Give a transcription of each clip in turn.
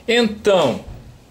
Então,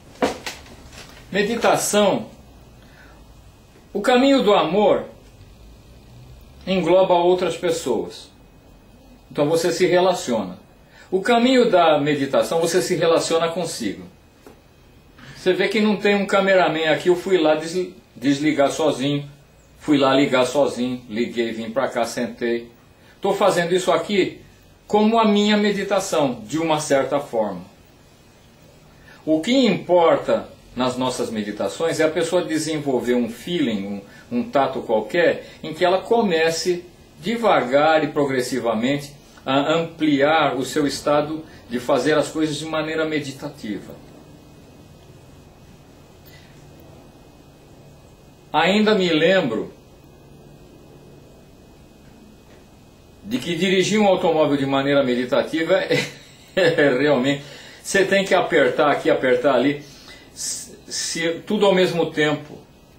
meditação, o caminho do amor engloba outras pessoas. Então você se relaciona. O caminho da meditação, você se relaciona consigo. Você vê que não tem um cameraman aqui, eu fui lá desligar sozinho, fui lá ligar sozinho, liguei, vim para cá, sentei. Estou fazendo isso aqui como a minha meditação, de uma certa forma. O que importa nas nossas meditações é a pessoa desenvolver um feeling, um tato qualquer, em que ela comece devagar e progressivamente a ampliar o seu estado de fazer as coisas de maneira meditativa. Ainda me lembro de que dirigir um automóvel de maneira meditativa realmente, você tem que apertar aqui, apertar ali, tudo ao mesmo tempo.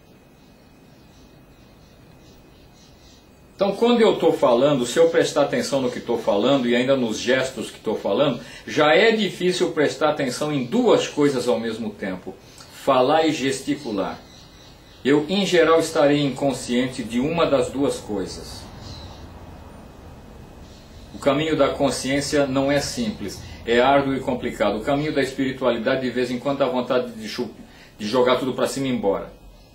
Então, quando eu estou falando, se eu prestar atenção no que estou falando e ainda nos gestos que estou falando, já é difícil prestar atenção em duas coisas ao mesmo tempo: falar e gesticular. Eu, em geral, estarei inconsciente de uma das duas coisas. O caminho da consciência não é simples, é árduo e complicado. O caminho da espiritualidade, de vez em quando, dá vontade de jogar tudo para cima e ir embora.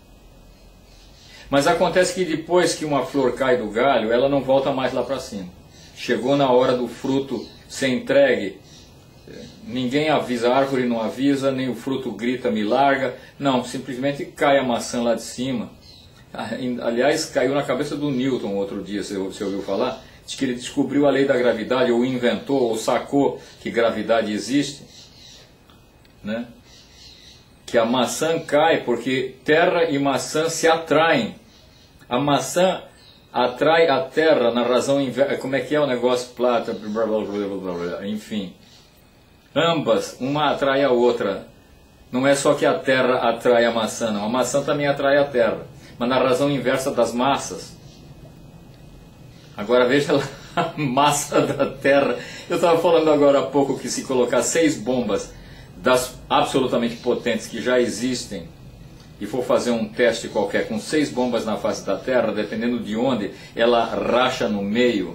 Mas acontece que depois que uma flor cai do galho, ela não volta mais lá para cima. Chegou na hora do fruto ser entregue, ninguém avisa, a árvore não avisa, nem o fruto grita, me larga. Não, simplesmente cai a maçã lá de cima. Aliás, caiu na cabeça do Newton outro dia, você ouviu falar? Diz que ele descobriu a lei da gravidade, ou inventou, ou sacou que gravidade existe, né? Que a maçã cai porque terra e maçã se atraem. A maçã atrai a terra na razão inversa. Como é que é o negócio? Plata, blá, blá, blá, blá, blá, enfim. Ambas, uma atrai a outra. Não é só que a terra atrai a maçã, não. A maçã também atrai a terra, mas na razão inversa das massas. Agora veja lá a massa da terra. Eu estava falando agora há pouco que se colocar 6 bombas das absolutamente potentes que já existem e for fazer um teste qualquer com 6 bombas na face da Terra, dependendo de onde, ela racha no meio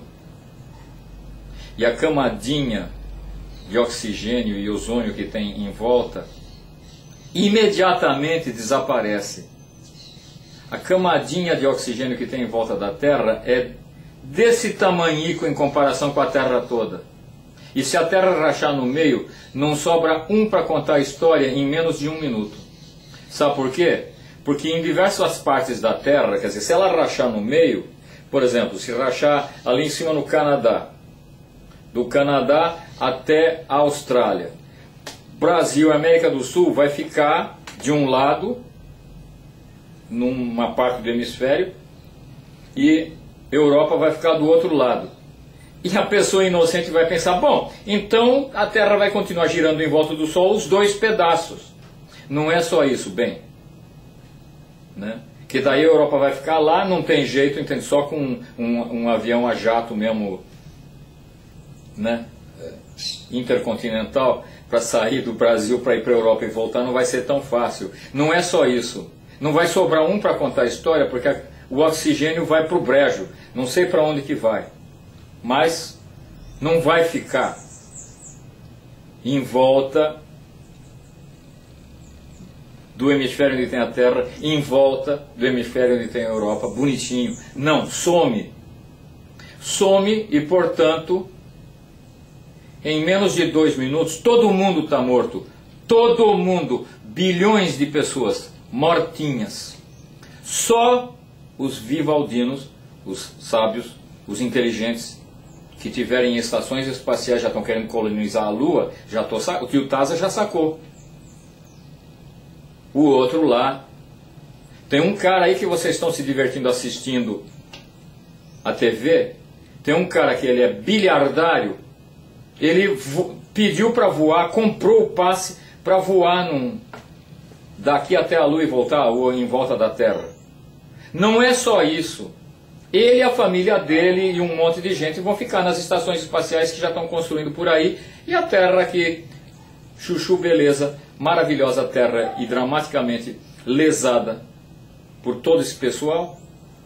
e a camadinha de oxigênio e ozônio que tem em volta imediatamente desaparece. A camadinha de oxigênio que tem em volta da Terra é desse tamanhico em comparação com a Terra toda. E se a Terra rachar no meio, não sobra um para contar a história em menos de 1 minuto. Sabe por quê? Porque em diversas partes da Terra, quer dizer, se ela rachar no meio, por exemplo, se rachar ali em cima no Canadá, do Canadá até a Austrália, Brasil e América do Sul vai ficar de um lado, numa parte do hemisfério, e Europa vai ficar do outro lado. E a pessoa inocente vai pensar, bom, então a Terra vai continuar girando em volta do Sol os 2 pedaços. Não é só isso, bem. Né? Que daí a Europa vai ficar lá, não tem jeito, entende? Só com um avião a jato mesmo, né? Intercontinental, para sair do Brasil para ir para a Europa e voltar, não vai ser tão fácil. Não é só isso. Não vai sobrar um para contar a história, porque o oxigênio vai para o brejo. Não sei para onde que vai. Mas não vai ficar em volta do hemisfério onde tem a Terra, em volta do hemisfério onde tem a Europa, bonitinho. Não, some. Some e, portanto, em menos de 2 minutos, todo mundo está morto. Todo mundo, bilhões de pessoas mortinhas. Só os vivaldinos, os sábios, os inteligentes, que tiverem estações espaciais, já estão querendo colonizar a Lua, o que o Taza já sacou. O outro lá, tem um cara aí que vocês estão se divertindo assistindo a TV, tem um cara que ele é bilhardário, ele pediu para voar, comprou o passe para voar daqui até a Lua e voltar, ou em volta da Terra. Não é só isso. Ele e a família dele e um monte de gente vão ficar nas estações espaciais que já estão construindo por aí, e a Terra que chuchu beleza, maravilhosa terra e dramaticamente lesada por todo esse pessoal,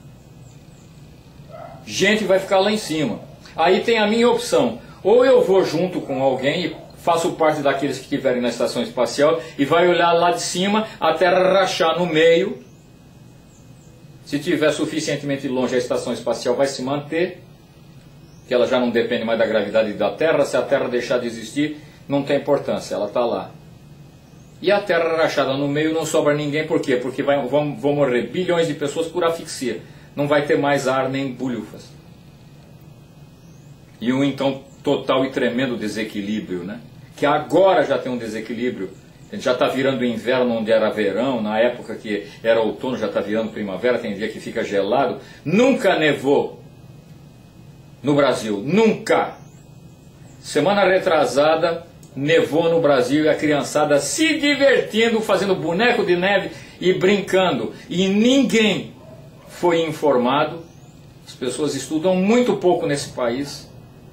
gente vai ficar lá em cima. Aí tem a minha opção, ou eu vou junto com alguém e faço parte daqueles que estiverem na estação espacial e vai olhar lá de cima, a Terra rachar no meio. Se estiver suficientemente longe, a estação espacial vai se manter, que ela já não depende mais da gravidade da Terra. Se a Terra deixar de existir, não tem importância, ela está lá. E a Terra rachada no meio, não sobra ninguém, por quê? Porque vão morrer bilhões de pessoas por asfixia. Não vai ter mais ar nem bulhufas. E um então total e tremendo desequilíbrio, né? Que agora já tem um desequilíbrio. A gente já está virando inverno onde era verão, na época que era outono já está virando primavera, tem dia que fica gelado. Nunca nevou no Brasil, nunca. Semana retrasada nevou no Brasil e a criançada se divertindo, fazendo boneco de neve e brincando. E ninguém foi informado. As pessoas estudam muito pouco nesse país.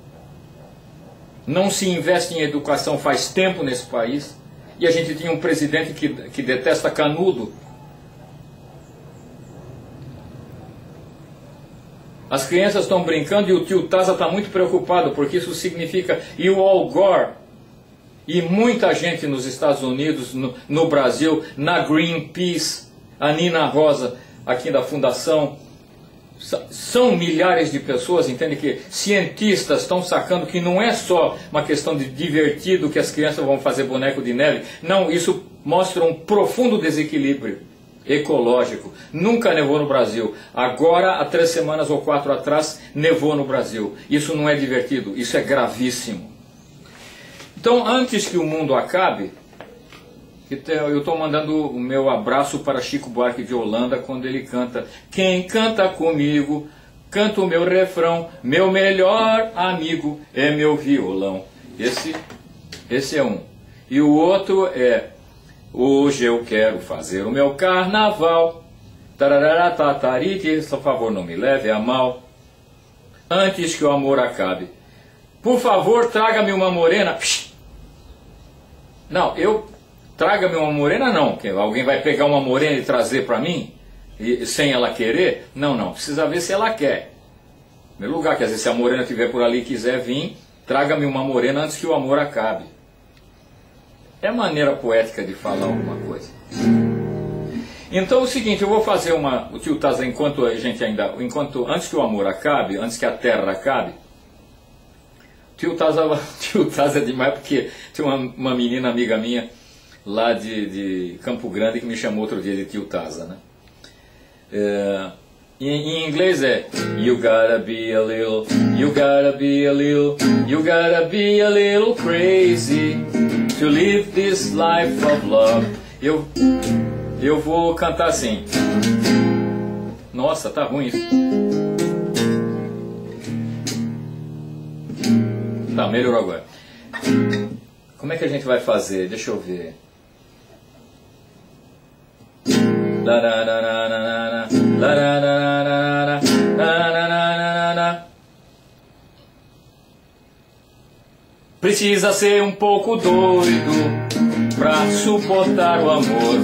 Não se investe em educação faz tempo nesse país. E a gente tinha um presidente que detesta canudo. As crianças estão brincando e o tio Taza está muito preocupado, porque isso significa... E o Al Gore e muita gente nos Estados Unidos, no Brasil, na Greenpeace, a Nina Rosa, aqui da Fundação... São milhares de pessoas, entende, que cientistas estão sacando que não é só uma questão de divertido que as crianças vão fazer boneco de neve. Não, isso mostra um profundo desequilíbrio ecológico. Nunca nevou no Brasil. Agora, há 3 semanas ou 4 atrás, nevou no Brasil. Isso não é divertido, isso é gravíssimo. Então, antes que o mundo acabe, eu estou mandando o meu abraço para Chico Buarque de Holanda, quando ele canta: quem canta comigo, canta o meu refrão, meu melhor amigo é meu violão. Esse é um. E o outro é: hoje eu quero fazer o meu carnaval, tararara tatarite, por favor não me leve a mal, antes que o amor acabe, por favor traga-me uma morena. Não, traga-me uma morena não, que alguém vai pegar uma morena e trazer para mim, sem ela querer? Não, precisa ver se ela quer. Em primeiro lugar, quer dizer, se a morena estiver por ali e quiser vir, traga-me uma morena antes que o amor acabe. É maneira poética de falar alguma coisa. Então é o seguinte, eu vou fazer o tio Taza, antes que o amor acabe, antes que a terra acabe. Tio Taza é demais, porque tinha uma menina amiga minha lá de Campo Grande que me chamou outro dia de tio Taza, né? Em inglês é you gotta be a little, you gotta be a little, you gotta be a little crazy to live this life of love. Eu vou cantar assim. Nossa, tá ruim isso. Tá, melhorou agora. Como é que a gente vai fazer? Deixa eu ver. Precisa ser um pouco doido pra suportar o amor.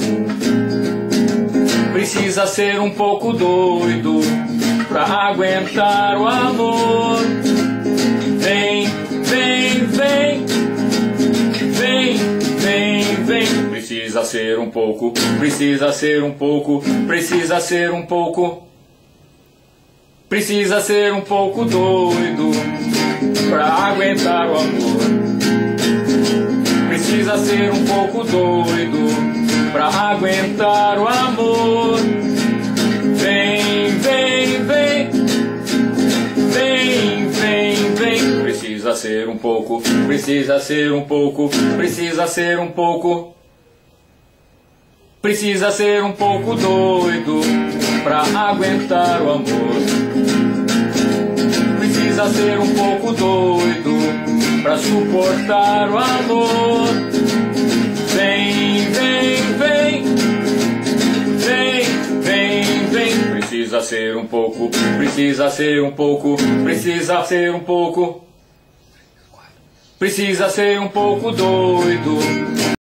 Precisa ser um pouco doido pra aguentar o amor. Vem, vem, vem, vem, vem, vem. Precisa ser um pouco, precisa ser um pouco, precisa ser um pouco, precisa ser um pouco doido pra aguentar o amor. Precisa ser um pouco doido pra aguentar o amor. Vem, vem, vem, vem, vem, vem. Precisa ser um pouco, precisa ser um pouco, precisa ser um pouco, precisa ser um pouco doido pra aguentar o amor. Precisa ser um pouco doido pra suportar o amor. Vem, vem, vem, vem, vem, vem. Precisa ser um pouco, precisa ser um pouco, precisa ser um pouco, precisa ser um pouco doido